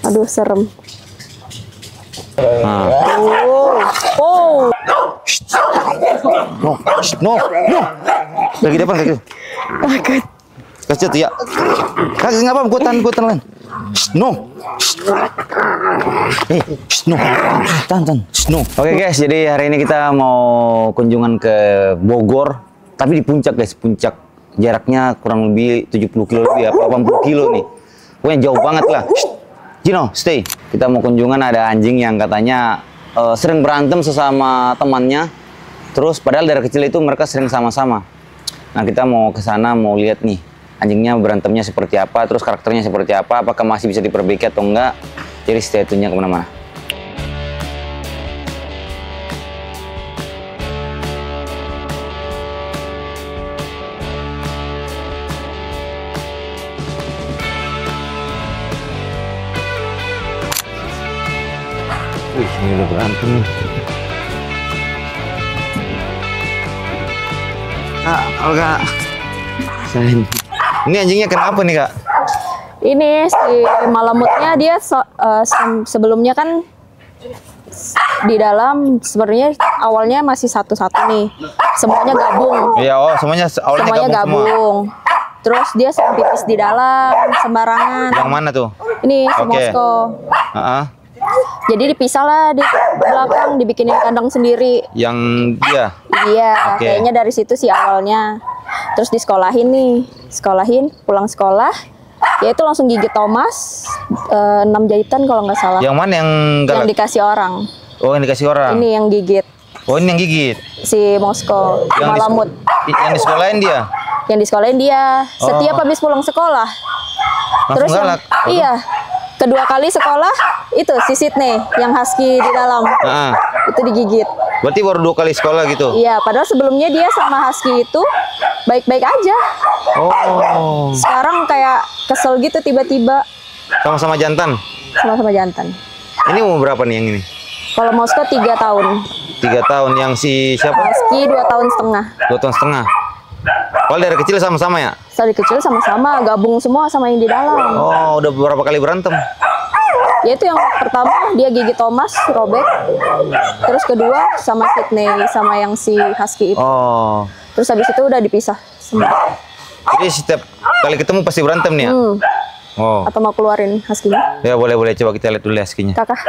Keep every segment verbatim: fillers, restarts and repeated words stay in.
Aduh, serem. Nah. Oh. Oh. No, no, no. Kaki depan, kaki. Takut. Kasih tuh ya. Kaki nggak apa, gue tahan, gue tahan. No. Eh, no. Tahan, tahan. No. Oke guys, jadi hari ini kita mau kunjungan ke Bogor, tapi di puncak guys, puncak. Jaraknya kurang lebih tujuh puluh kilo lebih, apa delapan puluh kilo nih. Pokoknya jauh banget lah. Gino, stay. Kita mau kunjungan, ada anjing yang katanya uh, sering berantem sesama temannya. Terus padahal dari kecil itu mereka sering sama-sama. Nah, kita mau ke sana mau lihat nih anjingnya berantemnya seperti apa, terus karakternya seperti apa, apakah masih bisa diperbaiki atau enggak. Jadi stay tune-nya kemana-mana. Wih, ini udah berantem nih. Kak, Olga. Ini anjingnya kenapa nih, Kak? Ini si malamutnya dia so, uh, se sebelumnya kan di dalam sebenarnya awalnya masih satu-satu nih. Semuanya gabung. Iya, oh, semuanya awalnya Semuanya gabung, gabung. Semua. Terus dia sering pipis di dalam sembarangan. Yang mana tuh? Ini si Oke. Moskow. Uh-uh. Jadi dipisah lah di belakang, dibikinin kandang sendiri. Yang dia? Iya, Oke. kayaknya dari situ sih awalnya. Terus disekolahin nih, sekolahin, pulang sekolah, ya itu langsung gigit Thomas, eh, enam jahitan kalau nggak salah. Yang mana yang galak? Yang dikasih orang. Oh, yang dikasih orang? Ini yang gigit. Oh, ini yang gigit? Si Moskow, Yang malamut. Di, yang di sekolahin dia? Yang di sekolahin dia, setiap Oh. habis pulang sekolah. Langsung Terus yang- galak? iya, kedua kali sekolah, itu si Sydney, yang husky di dalam. Uh-uh. Itu digigit. Berarti baru dua kali sekolah gitu? Iya, padahal sebelumnya dia sama husky itu baik-baik aja. Oh. Sekarang kayak kesel gitu tiba-tiba. Sama-sama jantan? Sama-sama jantan. Ini umur berapa nih yang ini? Kalau Moskow tiga tahun, Tiga tahun. Yang si siapa? husky dua tahun setengah. Dua tahun setengah. Kalau dari kecil sama-sama ya? Dari kecil sama-sama, gabung semua sama yang di dalam. Oh, udah beberapa kali berantem? Ya itu yang pertama dia gigit Thomas, robek. Terus kedua sama Sydney, sama yang si husky itu. Oh. Terus habis itu udah dipisah semua. Jadi setiap kali ketemu pasti berantem nih ya? Hmm. Oh. Atau mau keluarin husky-nya? Ya boleh boleh coba kita lihat dulu husky-nya. Kakak.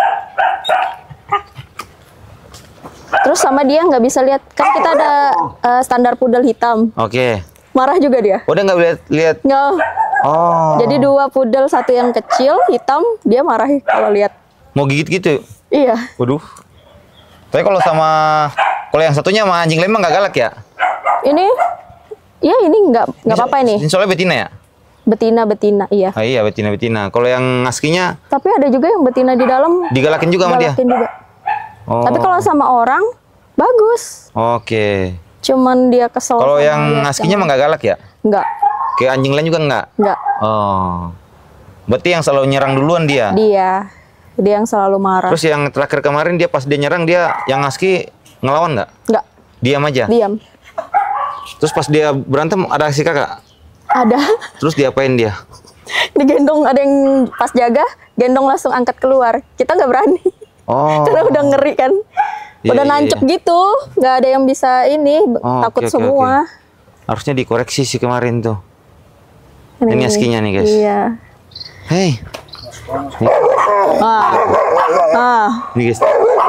Terus sama dia nggak bisa lihat, kan kita ada uh, standar poodle hitam. Oke. Marah juga dia. Oh, dia nggak lihat lihat. Nggak. Oh. Jadi dua poodle, satu yang kecil hitam, dia marah kalau lihat. Mau gigit gitu? Iya. Waduh. Tapi kalau sama kalau yang satunya sama anjing lembang nggak galak ya? Ini, ya ini nggak nggak apa-apa ini. Ini soalnya betina ya? Betina betina, iya. Ah, iya betina betina. Kalau yang husky-nya Tapi ada juga yang betina di dalam. digalakin juga sama dia? Galakin juga. Oh. Tapi kalau sama orang bagus. Oke. Cuman dia kesel. Kalau sama yang dia husky-nya sekarang. mah nggak galak ya? Nggak, Kayak anjing lain juga nggak? nggak. Oh. Berarti yang selalu nyerang duluan dia. Dia, dia yang selalu marah. Terus yang terakhir kemarin dia pas dia nyerang dia yang husky ngelawan nggak? Nggak, Diam aja. diam. Terus pas dia berantem ada si kakak. Ada. Terus diapain dia? Digendong, ada yang pas jaga, gendong langsung angkat keluar. Kita nggak berani. Oh. Karena udah ngeri kan. Iya, Udah iya, nancep iya. gitu. Nggak ada yang bisa ini, Oh, takut oke, oke, semua. Harusnya dikoreksi sih kemarin tuh. Ini husky-nya nih, guys. Iya. Hei. Ah. Ah. Ini guys.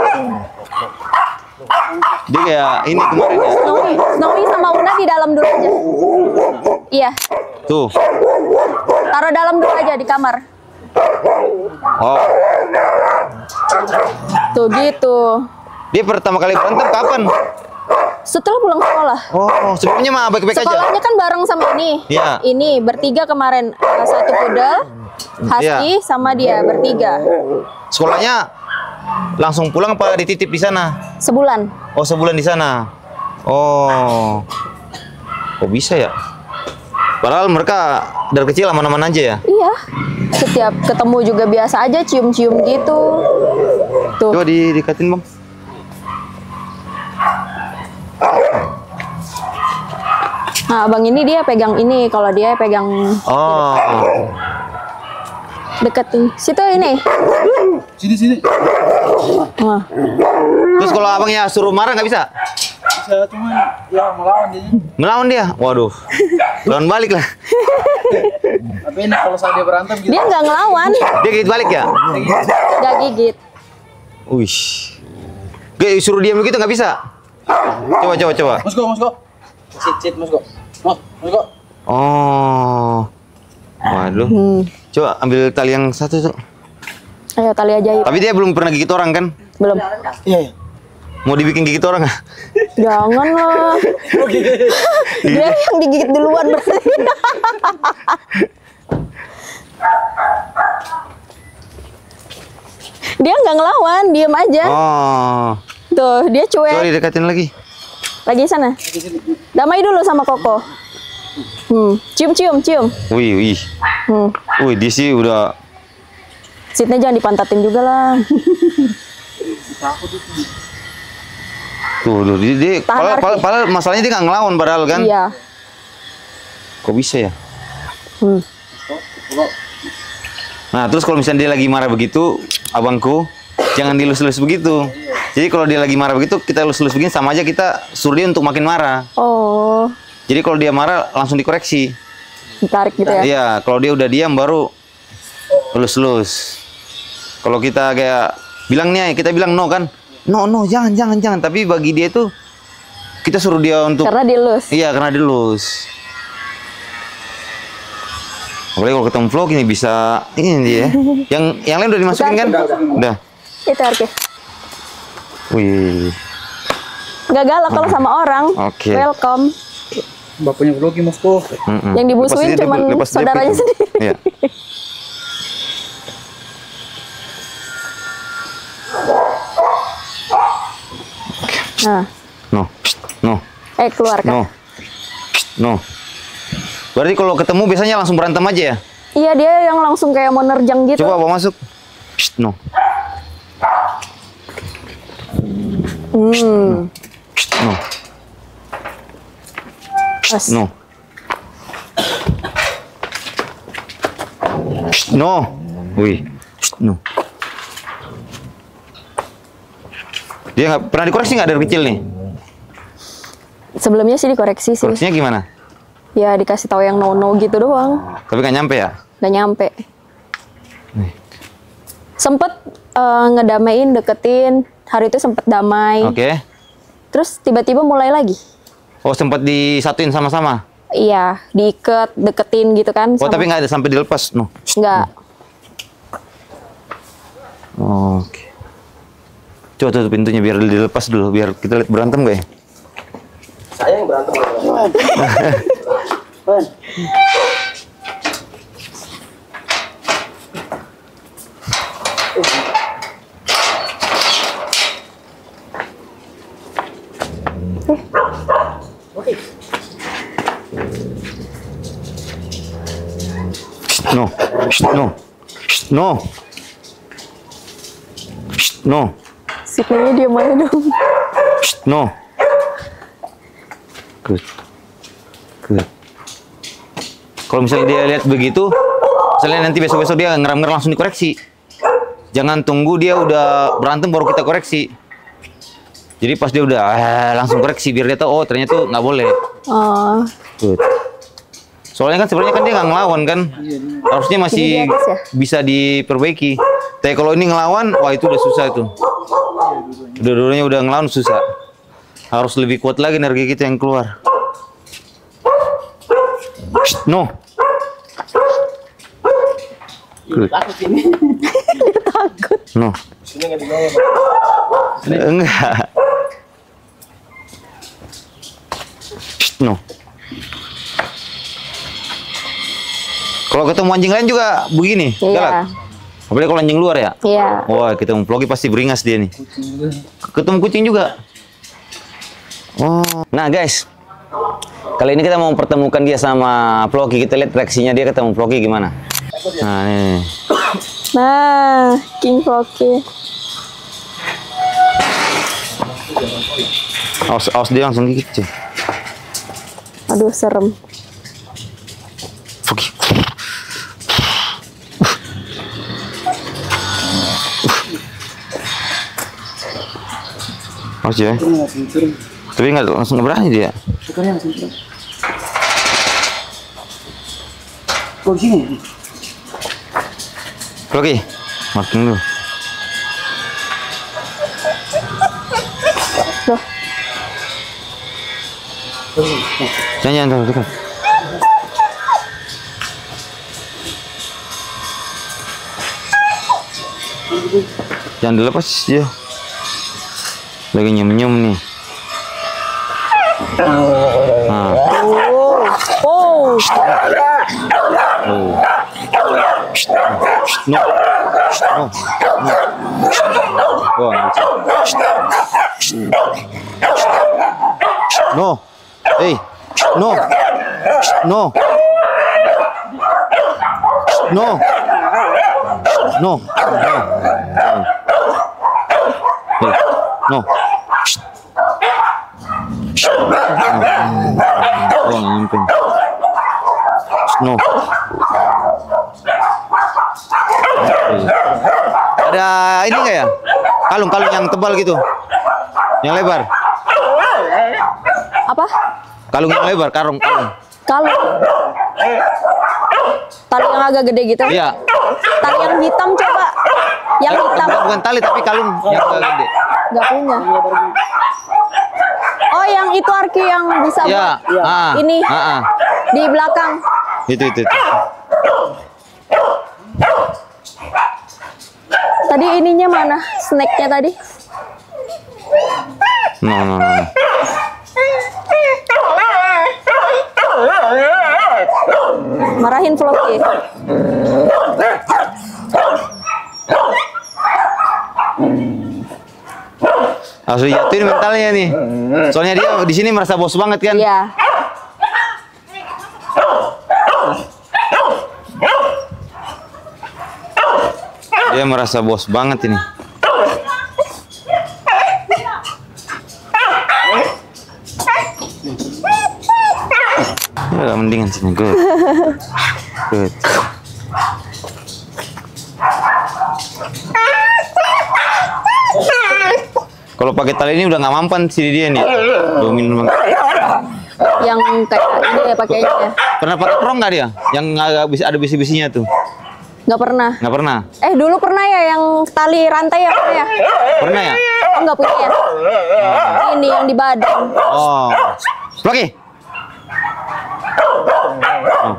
Dia kayak ini kemarin ya. Snowy, Snowy sama Una di dalam dulu aja. Iya. Tuh. Taruh dalam dulu aja di kamar. Oh. Tuh gitu. Dia pertama kali berantem kapan? Setelah pulang sekolah. Oh, sebelumnya mah baik-baik aja. Sekolahnya kan bareng sama ini. Iya. Ini bertiga kemarin. Uh, Satu poodle, husky, Iya. sama dia bertiga. Sekolahnya langsung pulang apa dititip di sana? Sebulan. Oh, sebulan di sana. Oh. Kok bisa ya? Padahal mereka dari kecil aman-aman aja ya? Iya. Setiap ketemu juga biasa aja, cium-cium gitu. Tuh. Coba di dikatin, Bang. Nah, abang ini dia pegang ini, kalau dia pegang. Oh. Deketin. Situ ini. Sini sini. Wah. Terus kalau abangnya suruh marah nggak bisa? Bisa cuman ya melawan dia. Melawan dia? Waduh. Lawan balik lah. Tapi ini kalau saat dia berantem gitu. Dia nggak ngelawan. Dia gigit balik ya? Nggak gigit. Wih. Gak suruh diam begitu nggak bisa? Coba coba coba. Musko musko. Sit sit musko. Mas musko. Oh. Waduh. Hmm. Coba ambil tali yang satu tuh. Ayo tali ajaib. Tapi dia belum pernah gigit orang kan? Belum. Iya. Mau dibikin gigit orang nggak? Jangan lah. Dia yang digigit duluan berarti. Dia nggak ngelawan, diem aja. Oh. Tuh, dia Coba cuek. didekatin lagi. Lagi sana. Damai dulu sama Koko. Hmm, cium cium cium. Wih wih. Hmm. Wih dia sih udah. Sitnya jangan dipantatin juga lah. Tuh, tuh dia, dia Tahan padahal, Arki. padahal, padahal masalahnya dia nggak ngelawan padahal kan? Iya. Kok bisa ya? Hmm. Nah terus kalau misalnya dia lagi marah begitu, abangku, jangan dilus-lus begitu. Jadi kalau dia lagi marah begitu, kita lus-lus begini sama aja kita suruh dia untuk makin marah. Oh, Jadi kalau dia marah langsung dikoreksi. ditarik gitu ya. Iya, kalau dia udah diam baru lus-lus. Kalau kita kayak bilangnya, kita bilang no kan, no no jangan jangan jangan. Tapi bagi dia itu kita suruh dia untuk. Karena dilus. Iya karena dilus. Apalagi kalau ketemu vlog ini bisa ini dia. Yang yang lain udah dimasukin kan? Udah. Itu Arki. Wih. Gak galak kalau sama orang. Oke. Welcome. Bapaknya vlogi musko. Mm-mm. Yang dimusuhin Lepas dia- cuman lepas dia saudaranya gitu. sendiri. Iya. Nah, No. Psst, no. eh keluar kan. No. Psst, no. Berarti kalau ketemu biasanya langsung berantem aja ya? Iya, dia yang langsung kayak mau nerjang gitu. Coba apa masuk? Psst, no. Hmm. Psst, no. As. No. Psst, no. Wih. Psst, no. Dia nggak pernah dikoreksi nggak dari kecil nih? Sebelumnya sih dikoreksi sih. Koreksinya gimana? Ya dikasih tahu yang no-no gitu doang. Tapi nggak nyampe ya? Gak nyampe. Sempet eh, ngedamain, deketin. Hari itu sempet damai. Oke. Terus tiba-tiba mulai lagi. Oh sempat disatuin sama-sama? Iya, diikat, deketin gitu kan. Oh tapi nggak ada sampai dilepas? No. Enggak. Oke. Coba tutup pintunya biar dilepas dulu, biar kita lihat berantem gak ya? Saya yang berantem. Shh, no, Shh, no, Shh, no, Shh, no, Sitnya dia mana dong. Shh, no. Good, good. Kalau misalnya dia lihat begitu, misalnya nanti besok-besok dia ngeram-ngeram langsung dikoreksi. Jangan tunggu dia udah berantem baru kita koreksi. Jadi pas dia udah eh, langsung koreksi biar dia tahu oh ternyata tuh nggak boleh. Oh, Good. Soalnya kan sebenarnya kan dia nggak ngelawan kan, harusnya masih Jadi di atas ya? bisa diperbaiki. Tapi kalau ini ngelawan, wah itu udah susah itu. Dua-duanya udah ngelawan susah. Harus lebih kuat lagi energi kita yang keluar. Shh, no. Good. Takut ini. takut. No. Sini nggak dibawa, Pak. Enggak. Shh, no. Kalau ketemu anjing lain juga begini, Iya. galak. Apalagi kalau anjing luar ya. Iya. Wah, kita vlogi pasti beringas dia nih. Ketemu kucing juga. Oh. Nah, guys. Kali ini kita mau pertemukan dia sama Vlogi. Kita lihat reaksinya dia ketemu Vlogi gimana. Nah, ini. Nah, King Floki. Awas, awas dia langsung gigit, cuy. Aduh, serem. Vlogi. Oh sih ya. Turun langsung turun. Tapi nggak langsung nggak berani dia. Sekarang langsung turun. Oh di sini. Oke, makin dulu. Loh, Jangan jangan terlalu dekat. Jangan dilepas dia. Lagi nyem-nyem nih. Nah. oh, oh, Oh. No. No. No. Oh, no. Hey. No. No. No. No. Hey. No. Oh, nyamping. No. Ada ini nggak ya? Kalung-kalung yang tebal gitu, yang lebar. apa? Kalung yang lebar, karung, kalung. Kalung. Tali yang agak gede gitu. Iya. Tali yang hitam coba. Yang hitam. Bukan, bukan tali tapi kalung yang agak gede. Nggak punya. Oh, yang itu Arki yang bisa Iya. buat Ah, ini ah, ah. di belakang. Itu itu. itu. Tadi ininya mana? Snacknya tadi? No, no, no. Marahin Floki. Harus dijatuhin mentalnya nih. Soalnya dia di sini merasa bos banget kan. Iya. Dia merasa bos banget ini. Ya, mendingan sini good. Good. Kalau pakai tali ini udah nggak mampan sih dia nih. Dominan banget. Yang kayak ini ya pakainya ya. Pernah pakai prong nggak dia? Yang agak bisa ada bisi-bisinya tuh? Nggak pernah. Nggak pernah. Eh dulu pernah ya yang tali rantai ya pernah ya? Pernah ya? Oh, nggak punya ya? Ini yang di badan. Oh. Lagi. Oh.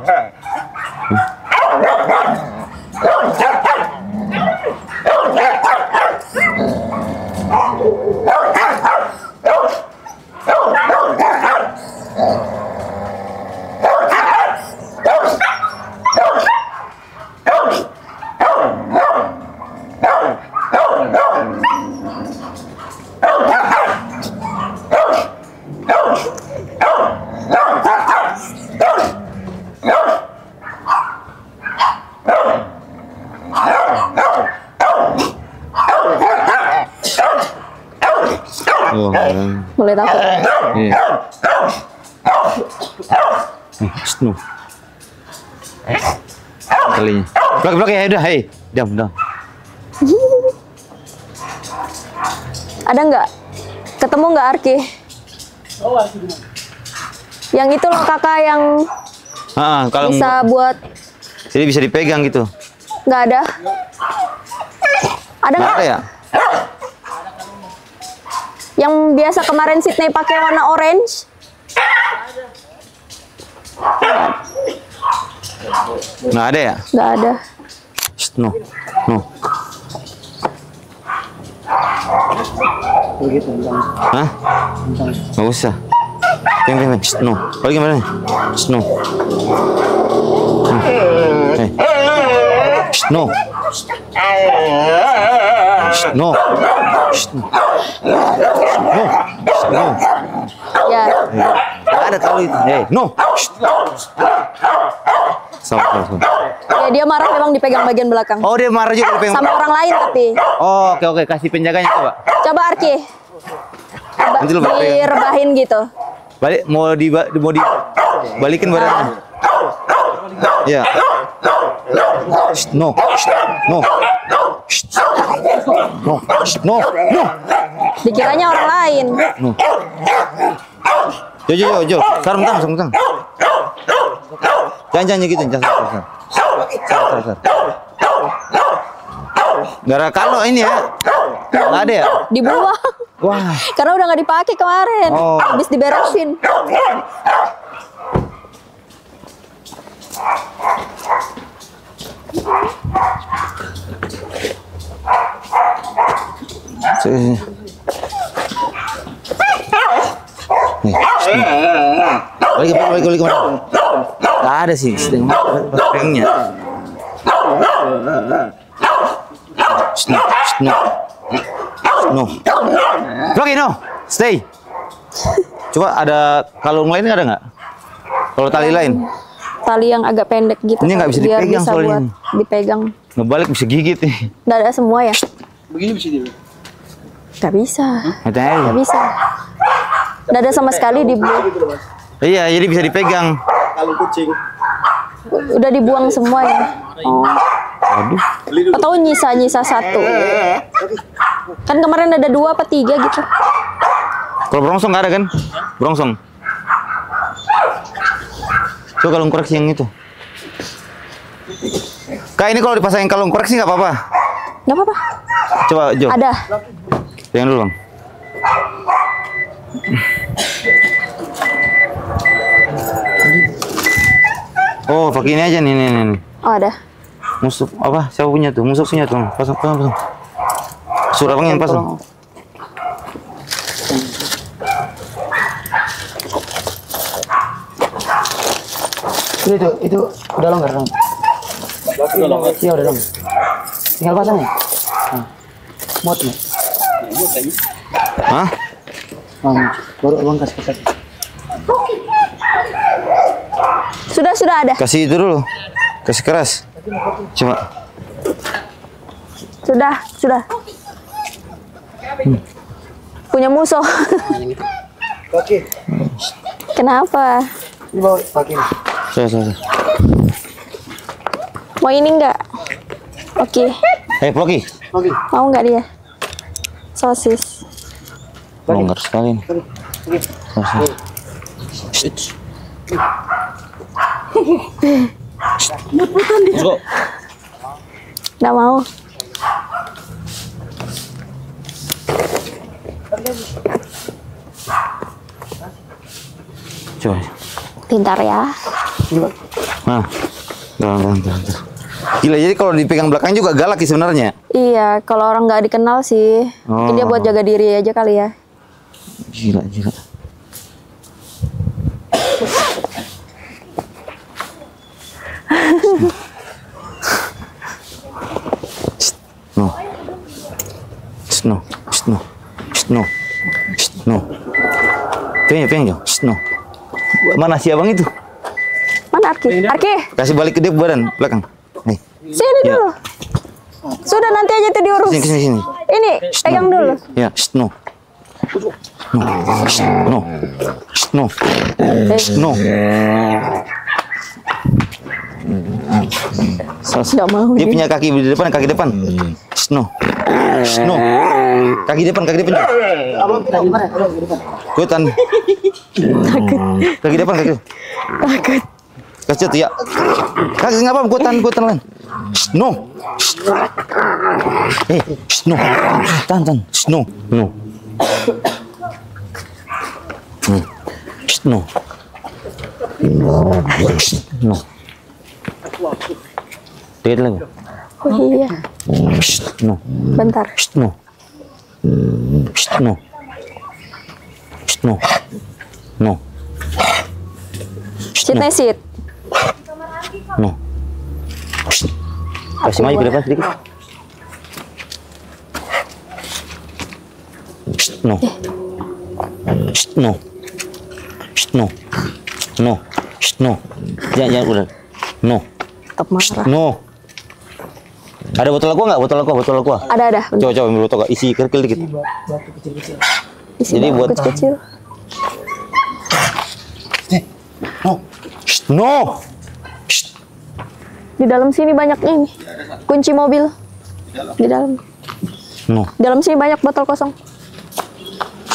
Oh, Mulai takut. iya. No. Kalinya. Blok blok ya udah, hei. Diam, diam. Ada nggak? Ketemu nggak Arki? Yang itu loh kakak yang Ah, kalau bisa buat jadi bisa dipegang gitu. nggak ada? Ada Nggak nggak? ada ya? Yang biasa kemarin Sydney pakai warna orange? Nggak ada ya? Nggak ada. Shh, no, no. Begitu bang. Hah? Nggak usah. Peng, peng, peng. Shh, no. Oh, gimana nih? Shh, no. Hmm. Hey. Shh, no. Shh, no. Shh, no. No. Shh, no. Ya. Nggak ada kali itu. Hey, no. Shh. Sama, sama, sama. Ya dia marah memang dipegang bagian belakang. Oh, dia marah juga pengen. Sama orang lain tapi. Oh, oke oke, kasih penjaganya coba. Coba Arki. Coba Nanti lu pegang. direbahin gitu. Balik mau di mau di balikin badannya. Ya. Shh, no. Shh, no. Shh. No. Shh, no. No. Dikiranya orang lain. No. Jo, jo, jo, jo. Sarung tang, sarung tang. Jangan, jangan gitu, jangan. Sar, sar, sar. Gara kalau ini ya, nggak ada ya? Dibuang. Wah. Karena udah nggak dipakai kemarin. Oh. Habis diberesin. Sini. Nih. Balik, balik, balik, balik. Nggak ada sih, setengah pengnya. No, no, no. Oke, no, stay. Coba ada kalung lain ada nggak? Kalau tali lain? Tali yang agak pendek gitu. Ini nggak bisa biar dipegang bisa soalnya buat ini. dipegang. Ngebalik bisa gigit nih. Nggak ada semua ya? Begini bisa dia. Nggak bisa. Katanya. Nggak bisa. Nggak ada sama sekali dibuang. Iya, jadi bisa dipegang. Kalung kucing. Udah dibuang semua ya. Oh. Aduh. Atau nyisa-nyisa satu. Kan kemarin ada dua apa tiga gitu. Kalau brongsong nggak ada kan? Brongsong. Coba kalung koreksi yang itu. Kak, ini kalau dipasangin kalung koreksi nggak apa-apa? Nggak apa-apa. Coba, Jo. Ada. Pegang dulu, Bang. Oh, pakai ini aja nih, nih, nih. Oh, ada. Musuh apa? Siapa punya tuh? Musuh punya tuh. Pasang, pasang, pasang. Suruh abang yang pasang. Itu, itu, itu udah longgar dong. Iya udah longgar. Tinggal pasang ya. Nah. Mot nih. Hah? Nah, baru abang kasih kasih. Sudah, sudah ada. Kasih itu dulu. Kasih keras. Coba. Sudah, sudah. Hmm. Punya musuh. Oke. Kenapa? Ini bawa pakai. Coba, coba. Mau ini enggak? Oke. Eh, Ploki. Oke. Mau nggak dia? Sosis. Longgar sekali nih. Oke. Sosis. Go. Nggak mau. Coba. Pintar ya. Nah. Dalam, dalam, dalam. Gila, jadi kalau dipegang belakang juga galak sih sebenarnya. Iya, kalau orang nggak dikenal sih, mungkin dia Oh. buat jaga diri aja kali ya. Gila, gila. No. No. No. No. No. Pengen, pengen, no. Mana si abang itu? Mana Arki? Arki, Kasih balik ke dia badan belakang. Nih. sini Ya. dulu. Sudah nanti aja tuh diurus. Sini, sini, sini. Ini pegang dulu. Ya, no. No. No. No. No. Nggak mau Dia dia. punya kaki di depan, kaki depan. No. No. Kaki depan, kaki depan. Abang kita gimana? Abang di depan. Kutan. Kaki depan, kaki depan. Takut. Kasih tuh ya. Kaki nggak apa-apa, kutan, kutan lain. No. Eh, no. Tahan, tahan. No. No. Hmm. No. No. Dikit lagi. Oh iya, No. bentar. No. No. No. No. Sit sit. No. Kasih maju ke depan sedikit. No. No. No. No. No. Jangan, jangan udah. No. Tetap marah. No. Ada botol aqua nggak? Botol aqua, botol aqua. Ada ada. Bentar. Coba coba ambil botol aqua, isi kerikil dikit. Batu kecil-kecil. Isi Jadi batu buat- kecil-kecil. No. No. Di dalam sini banyak ini. Kunci mobil. Di dalam. No. Di dalam sini banyak botol kosong.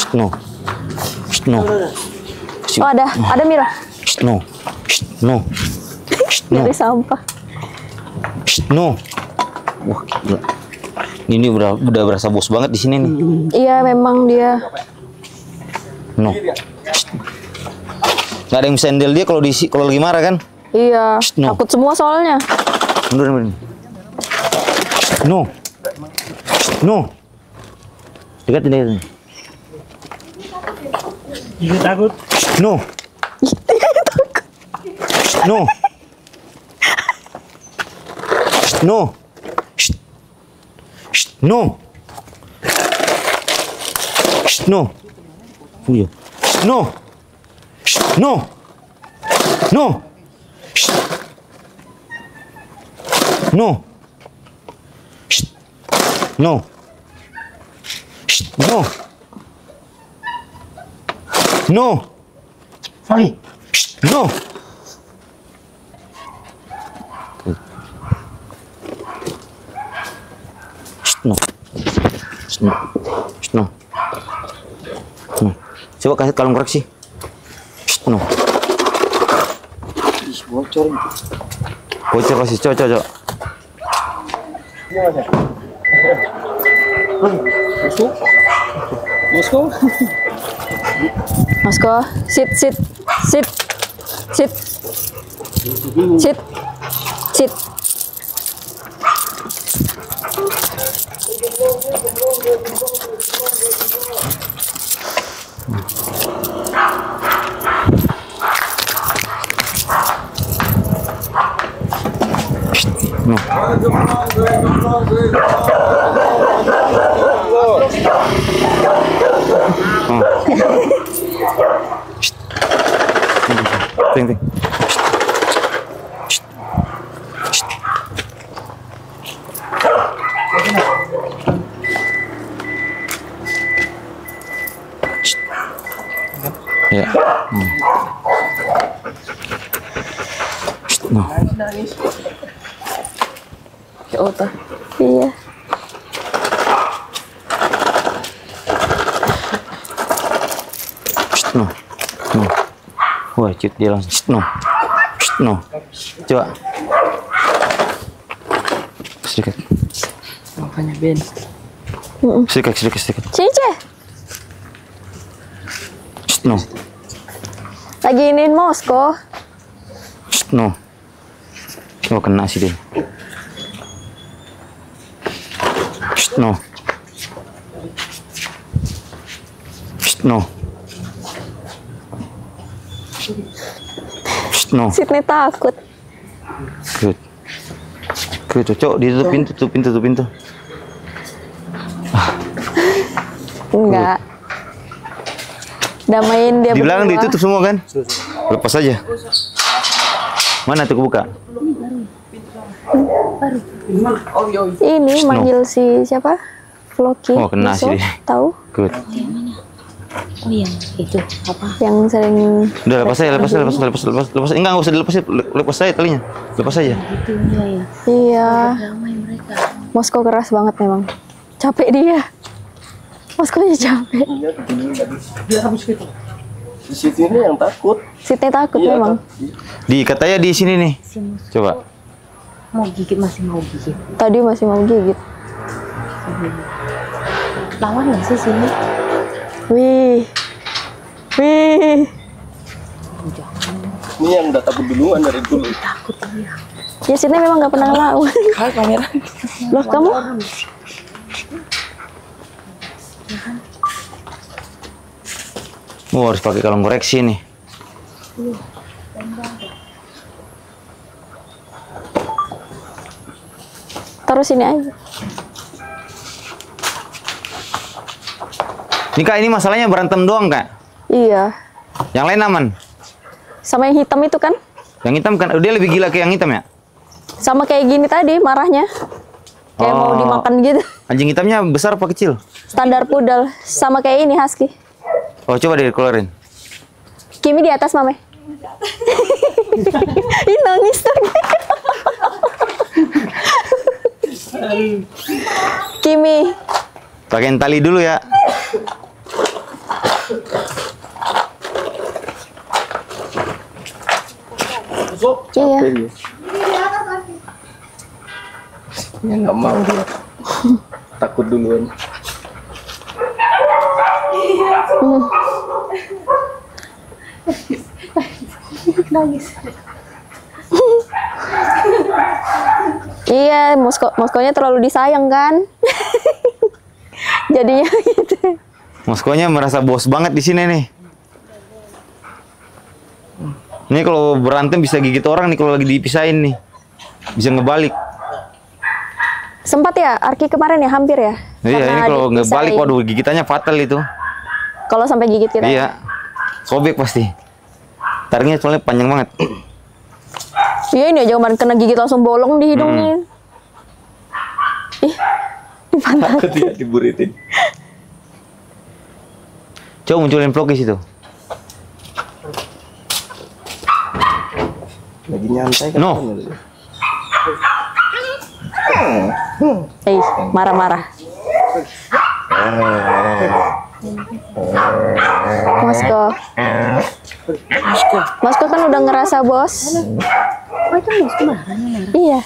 Shh, no. Shh, no. Oh ada, ada Mira. Shh, no. Shh, no. Shh, no. Dari sampah. Shh, no. Wah, gila. Ini udah udah berasa bos banget di sini nih. Iya memang dia. No. Shh. Gak ada yang bisa handle dia kalau di kalau lagi marah kan? Iya. Shh, no. Takut semua soalnya. Mundur, mundur. Shh, no. Shh, no. Dekat ini. Dia takut. Shh, no. Shh, no. Shh, no. Shh. Shh, no. Shh, no. Iya. Shh, no. Shh, no. No. Shh. No. Shh. No. Shh, no. No. Fali. Shh, no. Shh, no. Shh, no. Shh, no. No. Coba kasih kalung koreksi. Shh, no. Ih, bocor. Bocor kasih. Coba, coba, coba. Masuk. Masuk. Mosko, sit, sit, sit, sit, sit, sit. No. Oh. Shh. Ting, ting. Shh. Shh. Shh. Ya. Hmm. Shh. No. Oh, tuh. Iya. Shh, no. No. Wah, cut dia langsung. Shh, no. Shh, no. Coba. Sedikit. Makanya Ben. Sedikit, sedikit, sedikit. Cice. Shh, no. Lagi iniin Mosko. Shh, no. Oh, kena sih dia. Shh, no. Shh, no. Shh, no. Sydney takut. Good. Good, cocok. Ditutup pintu, tutup pintu, tutup pintu. Enggak. Damain dia Di belakang berdua. ditutup semua kan? Lepas aja. Mana tuh kebuka? Ini manggil si siapa? Floki. Oh, kena Yusof, sih. Tahu? Good. Oh yang itu apa? Yang sering Udah lepas aja, lepas aja, lepas, lepas, lepas, lepas. Enggak, enggak usah dilepas, lepas aja talinya. Lepas aja. Itu ya ya. Iya. Ramai mereka. Mosko keras banget memang. Capek dia. Moskonya capek. Dia habis gitu. Di situ ini yang takut. Sydney takut Iya, memang. Di katanya di sini nih. Si Mus Coba. mau gigit masih mau gigit. Tadi masih mau gigit. Lawan nggak sih sini? Wih. Wih. Ini yang udah takut duluan dari dulu. Takut dia. Ya Sydney memang nggak pernah lawan. Hai kamera. Loh kamu? Oh, harus pakai kalung koreksi nih. Taruh sini aja. Ini Kak, ini masalahnya berantem doang Kak. Iya. Yang lain aman. Sama yang hitam itu kan? Yang hitam kan dia lebih gila ke yang hitam ya? Sama kayak gini tadi marahnya. Kayak mau Oh. dimakan gitu. Anjing hitamnya besar apa kecil? Standar pudal. Sama kayak ini husky. Oh, coba deh keluarin. Kimi di atas mame. Ih nangis lagi. Kimi. Pakein tali dulu ya. Iya. Ya nggak mau dia. Takut duluan. Iya, Moskow Moskownya terlalu disayang kan. Jadinya gitu. Moskownya merasa bos banget di sini nih. Ini kalau berantem bisa gigit orang nih kalau lagi dipisahin nih. Bisa ngebalik. Sempat ya Arki kemarin ya hampir ya. Iya, Karena ini kalau dipisahin. ngebalik waduh gigitannya fatal itu. Kalau sampai gigit kita. Iya. Sobek pasti. Taringnya soalnya panjang banget. Iya ini aja kemarin kena gigit langsung bolong di hidungnya. Ih, pantat. Takut dia diburitin. Coba munculin vlogis itu. Lagi nyantai kan. No. Eh, marah-marah. Moskow. Moskow kan udah ngerasa bos. Oh itu Mas kemarin marah. Iya.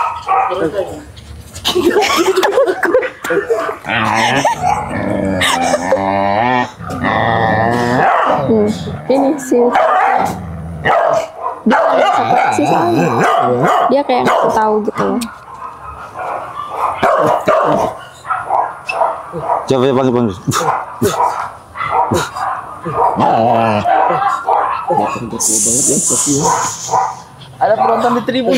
Hmm, ini sih. Dia nggak bisa koreksi soalnya. Dia kayak nggak tahu gitu loh. Coba ya panggil panggil. Ada penonton di tribun.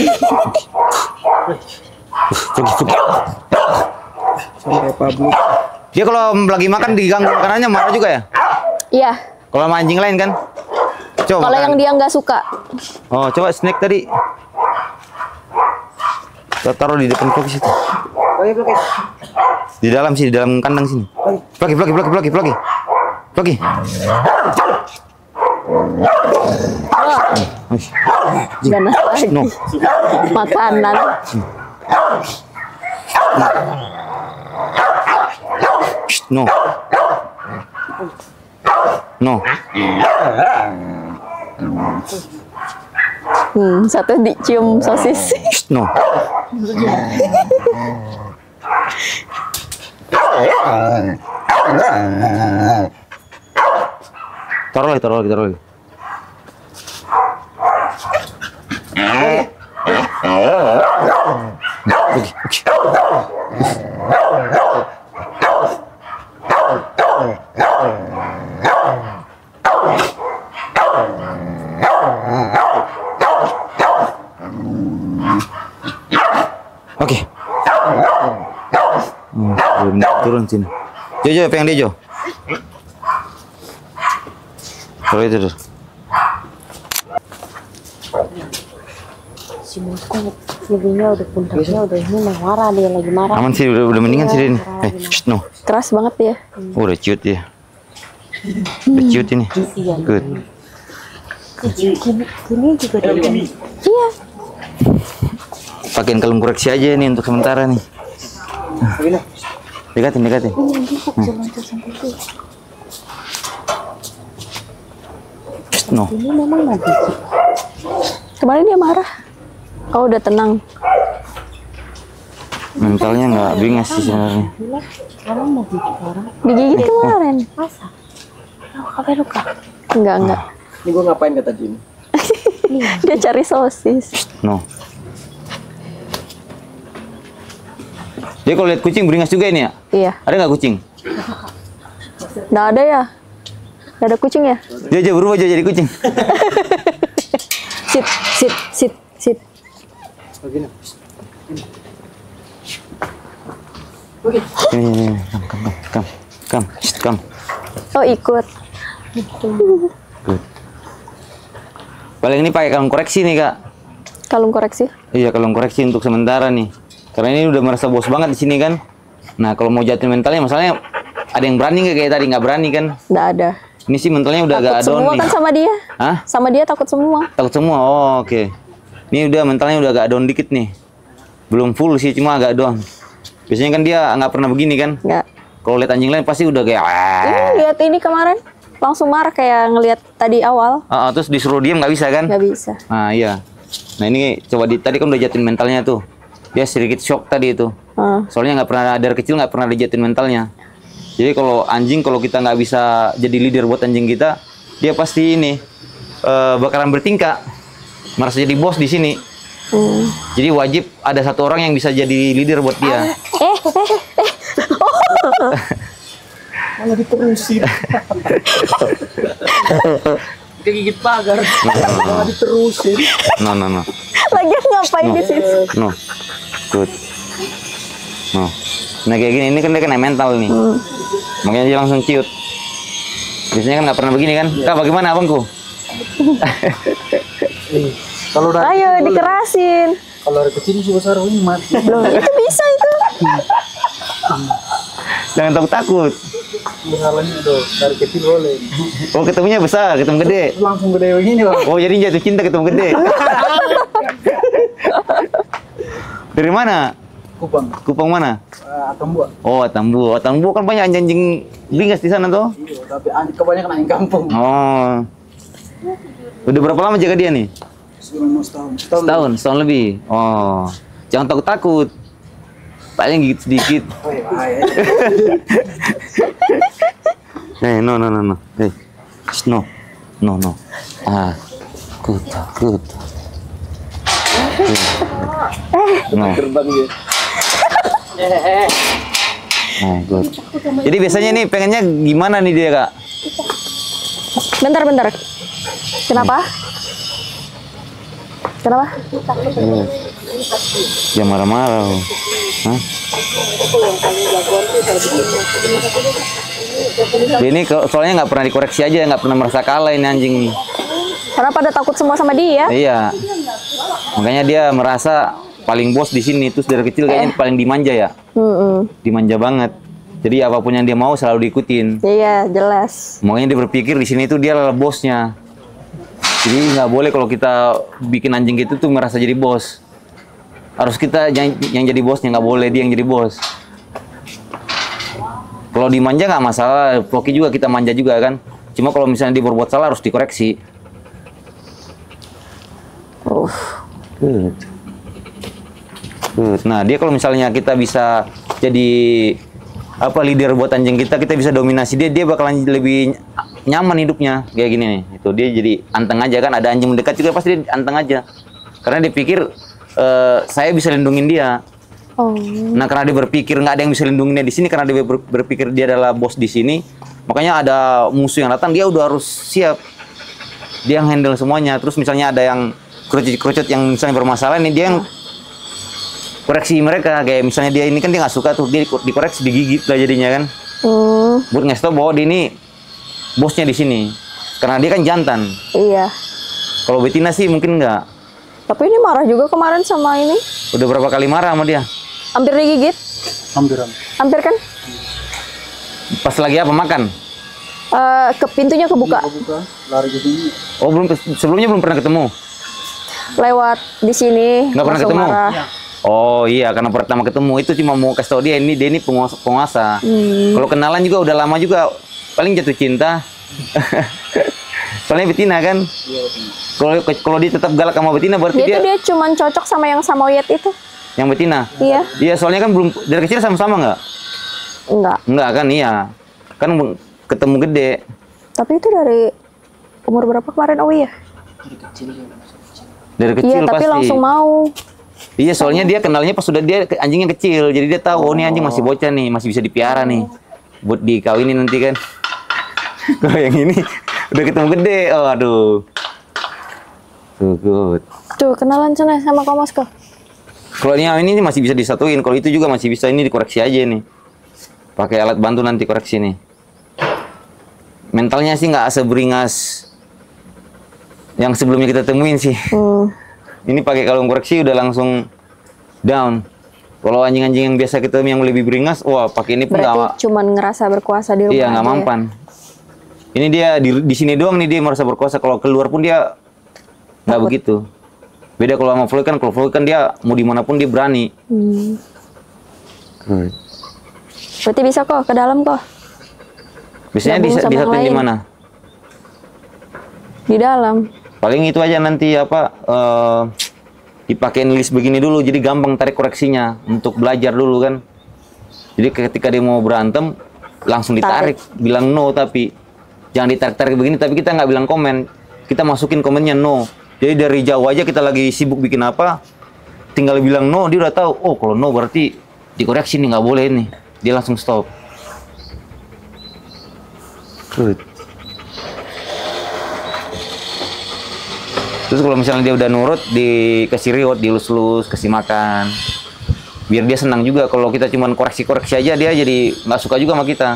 Vlogis, vlogis. Sampai Pablo. Dia kalau lagi makan diganggu makanannya marah juga ya? Iya. Kalau sama anjing lain kan? Coba Kalau makan. yang dia nggak suka. Oh, coba snack tadi. Kita taruh di depan vlogis itu. Oke, oke. Di dalam sih, di dalam kandang sini. Vlogis, vlogis, vlogis, vlogis, vlogis. Vlogis. Ganas lagi. No. Makanan. Shh, no. No. Hmm, satu dicium sosis. Shh, no. Taruh lagi, taruh lagi, taruh lagi. Oke, oke. Oke. Hmm, belum turun sini. Jojo, pengen dia Jo. Kalau itu tuh. Si Moskow nyerinya udah puntangnya udah ini marah dia lagi marah. Aman sih, udah, udah mendingan sih ini. Eh, shh, no. Keras banget ya. Oh, udah ciut ya. Udah ciut ini. Iya. Good. Gini, gini juga ada. Iya. Pakein kalung koreksi aja nih untuk sementara nih. Dekatin, dekatin. No. Ini memang mau gigit. Kemarin dia marah. Oh udah tenang. Mentalnya nggak bingas sih sebenarnya. Gila, sekarang mau gigit orang. Digigit kemarin. Masa? Oh, apa luka? Enggak enggak. Ini gua ngapain kata Jim? Dia cari sosis. No. Dia kalau lihat kucing beringas juga ini ya? Iya. Ada nggak kucing? Nggak ada ya. Nggak ada kucing ya. Dia aja berubah aja jadi kucing. Sit sit sit sit. Begini. Ini, ini, ini. Kam, kam, kam, kam, kam, Shh, kam. Oh ikut. Good. Paling ini pakai kalung koreksi nih kak. Kalung koreksi. Iya kalung koreksi untuk sementara nih. Karena ini udah merasa bos banget di sini kan. Nah kalau mau jatuhin mentalnya, masalahnya ada yang berani nggak kayak tadi nggak berani kan? Nggak ada. Ini sih mentalnya udah agak Takut down semua nih. kan sama dia. Hah? Sama dia takut semua. Takut semua. Oh, oke. Ini udah mentalnya udah agak down dikit nih. Belum full sih, cuma agak doang. Biasanya kan dia nggak pernah begini kan? Nggak. Kalau lihat anjing lain pasti udah kayak. Ini lihat ini kemarin langsung marah kayak ngelihat tadi awal. Ah, ah, terus disuruh diem nggak bisa kan? Nggak bisa. Nah iya. Nah ini coba di tadi kan udah jatuhin mentalnya tuh. Dia sedikit shock tadi itu. Ah. Soalnya nggak pernah dari kecil nggak pernah dijatuhin mentalnya. Jadi kalau anjing kalau kita nggak bisa jadi leader buat anjing kita, dia pasti ini uh, bakalan bertingkah, merasa jadi bos di sini. Hmm. Jadi wajib ada satu orang yang bisa jadi leader buat dia. Eh, eh, eh. Oh. Malah diterusin. Kegigit pagar. Malah diterusin. No, no, no. Lagian ngapain No. di situ? No. Good. No. Nah kayak gini, ini kan dia kena mental nih. Hmm. Makanya dia langsung ciut. Biasanya kan nggak pernah begini kan? Kak, bagaimana abangku? Kalau dari Ayo dikerasin. kalau dari kecil sih besar ini mati. Loh, itu bisa itu. Jangan takut-takut. Masalahnya tuh dari kecil boleh. Oh ketemunya besar, ketemu gede. Langsung gede begini bang. Oh jadi jatuh cinta ketemu gede. Dari mana? Kupang. Kupang mana? Uh, Atambu. Oh Atambu. Atambu kan banyak anjing-anjing beringas di sana tuh. Iya, tapi anjing kebanyakan anjing kampung. Oh. Udah berapa lama jaga dia nih? Selama setahun. Setahun. Setahun, setahun lebih. Oh. Jangan takut-takut. Paling gigit sedikit. Oh, iya, bahaya. Eh, no, no, no, no. Eh, shh, no, no, no. Ah, good, good. No. Gerbang ya. Nah, good. Jadi biasanya nih pengennya gimana nih dia kak? Bentar, bentar. Kenapa? Kenapa? Hmm. Dia marah-marah. Hah? Dia ini ke- soalnya nggak pernah dikoreksi aja, nggak pernah merasa kalah ini anjing nih. Karena pada takut semua sama dia. Iya. Makanya dia merasa paling bos di sini. Terus dari kecil kayaknya paling dimanja ya. Hmm, Dimanja banget. Jadi apapun yang dia mau selalu diikutin. iya jelas. Makanya dia berpikir di sini tuh dia adalah bosnya. Jadi nggak boleh kalau kita bikin anjing gitu tuh merasa jadi bos. Harus kita yang, yang jadi bosnya, nggak boleh dia yang jadi bos. Kalau dimanja nggak masalah, Floki juga kita manja juga kan. Cuma kalau misalnya dia berbuat salah harus dikoreksi. Uh, Good. Good. Nah dia kalau misalnya kita bisa jadi apa leader buat anjing kita, kita bisa dominasi dia, dia bakalan lebih nyaman hidupnya kayak gini nih. Itu dia jadi anteng aja kan, ada anjing mendekat juga pasti dia anteng aja. Karena dia pikir eh, saya bisa lindungin dia. oh. Nah karena dia berpikir nggak ada yang bisa lindungin dia di sini, karena dia ber- berpikir dia adalah bos di sini, makanya ada musuh yang datang dia udah harus siap. Dia yang handle semuanya. Terus misalnya ada yang kerucut-kerucut yang misalnya bermasalah nih, dia yang koreksi mereka. Kayak misalnya dia ini kan dia nggak suka tuh, dia di- dikoreksi, digigit lah jadinya kan. Hmm, Buat ngasih tau bahwa dia ini bosnya di sini. Karena dia kan jantan. iya. Kalau betina sih mungkin nggak. Tapi ini marah juga kemarin sama ini. Udah berapa kali marah sama dia? Hampir digigit. Hampiran. Hampir kan? Pas lagi apa makan? Eh, ke pintunya kebuka. Buka, lari ke sini. Oh belum, sebelumnya belum pernah ketemu. Lewat di sini. Nggak pernah langsung ketemu? marah. Oh iya, karena pertama ketemu itu cuma mau kasih tau dia ini dia ini penguasa. penguasa. Hmm. Kalau kenalan juga udah lama juga, paling jatuh cinta. Soalnya betina kan. Kalau kalau dia tetap galak sama betina berarti Dia dia, tuh dia cuman cocok sama yang samoyed itu. yang betina. Iya. Iya, soalnya kan belum dari kecil sama-sama nggak? Enggak. Enggak kan, iya. Kan ketemu gede. Tapi itu dari umur berapa kemarin? Oh iya. Dari kecil Iya, tapi pasti. langsung mau. Iya, soalnya dia kenalnya pas sudah dia ke- anjingnya kecil, jadi dia tahu oh ini anjing masih bocah nih, masih bisa dipiara nih, buat dikawinin nanti kan. Kalau yang ini udah ketemu gede, oh aduh. Tuh, good. Tuh, kenalan sana sama Komosko. Kalau ini ini masih bisa disatuin, kalau itu juga masih bisa, ini dikoreksi aja nih. Pakai alat bantu nanti koreksi nih. Mentalnya sih nggak seberingas yang sebelumnya kita temuin sih. Hmm. Ini pakai kalung koreksi udah langsung down. Kalau anjing-anjing yang biasa kita yang lebih beringas, wah pakai ini pun nggak. Berarti cuman ngerasa berkuasa di rumah. Iya nggak aja ya? mampan. Ini dia di, di sini doang nih dia merasa berkuasa. Kalau keluar pun dia nggak Takut. begitu. Beda kalau sama Floyd kan, kalau Floyd kan dia mau dimanapun dia berani. Hmm. Good. Berarti bisa kok ke dalam kok. Biasanya Gabung bisa sama bisa yang di lain. mana? Di dalam. Paling itu aja nanti apa? eh dipakein list begini dulu, jadi gampang tarik koreksinya untuk belajar dulu kan. Jadi ketika dia mau berantem langsung ditarik, bilang no, tapi jangan ditarik-tarik begini, tapi kita nggak bilang komen, kita masukin komennya no. Jadi dari jauh aja kita lagi sibuk bikin apa, tinggal bilang no, dia udah tahu. Oh kalau no berarti dikoreksi nih, nggak boleh nih, dia langsung stop. Good. Terus kalau misalnya dia udah nurut, dikasih reward, dilus-lus, kasih makan. Biar dia senang juga. Kalau kita cuma koreksi-koreksi aja, dia jadi nggak suka juga sama kita.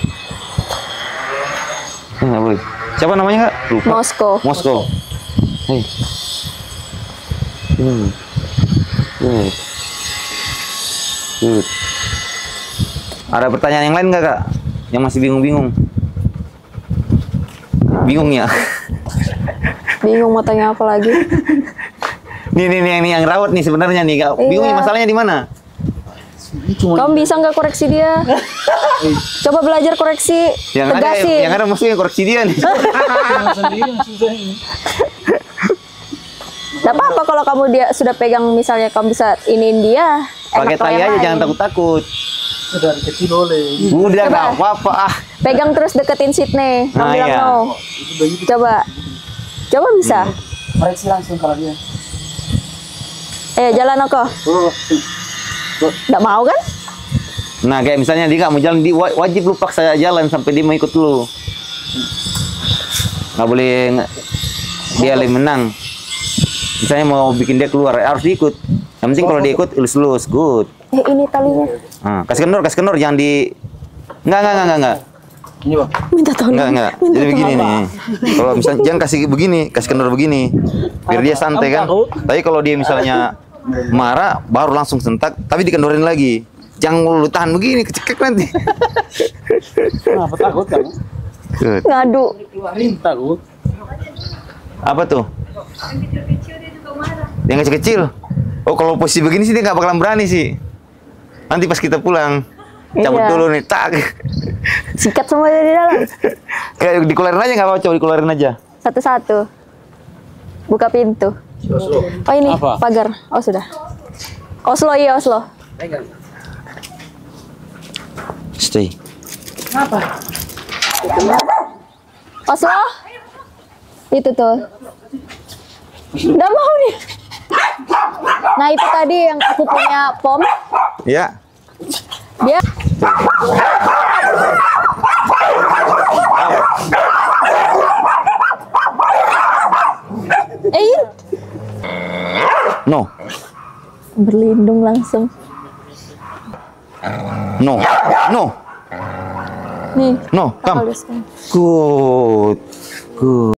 Eh, boleh. Siapa namanya nggak? Lupa. Moskow. Moskow. Hei. Hmm. Good. Good. Ada pertanyaan yang lain nggak, Kak? Yang masih bingung-bingung? Bingung ya? Bingung mau tanya apa lagi? Nih, nih, nih, ini yang rawat nih sebenarnya nih. Kak. Bingung Iya. nih, masalahnya di mana? Kamu bisa nggak koreksi dia? Coba belajar koreksi, Yang ada, tegasin. yang ada maksudnya koreksi dia nih. Gak apa-apa kalau kamu dia sudah pegang, misalnya kamu bisa iniin dia. Pakai enak tali yang aja, lain. jangan takut-takut. Dari kecil oleh. Udah Coba. nggak apa-apa ah. Pegang terus deketin Sydney. Kamu Nah, bilang iya. no. Coba. Coba bisa. Koreksi langsung kalau dia. Eh, jalan aku. Nggak mau kan? Nah kayak misalnya dia nggak mau jalan, dia wa- wajib lu paksa jalan sampai dia mau ikut lu. Nggak boleh nge- dia lebih menang. Misalnya mau bikin dia keluar, harus diikut. Yang penting kalau dia ikut, lulus-lulus, good. Eh, ini talinya. Nah, kasih kendor, kasih kendor, jangan di... Nggak, nggak, nggak, nggak, nggak. Ini bang. Minta tolong. Nggak, nggak. Minta Jadi begini tolong. nih. Kalau misalnya, jangan kasih begini, kasih kendor begini. Biar dia santai kan. Tapi kalau dia misalnya marah, baru langsung sentak, tapi dikendorin lagi. Jangan lu tahan begini, kecekek nanti. Kenapa takut kamu? Good. Ngadu. Takut. Apa tuh? Yang kecil-kecil. Oh, kalau posisi begini sih dia nggak bakalan berani sih. Nanti pas kita pulang, cabut Iya. dulu nih, tak. Sikat semua dari dalam. Kayak dikeluarin aja nggak apa-apa, coba dikeluarin aja. Satu-satu. Buka pintu. Oh ini Apa? pagar. Oh sudah. Oslo iya Oslo. Stay. Oslo. Itu tuh. Nggak mau nih. Nah itu tadi yang aku punya pom. Ya. Dia Eh, No. berlindung langsung. No. No. Nih. No. Come. Halus kan. Good. Good.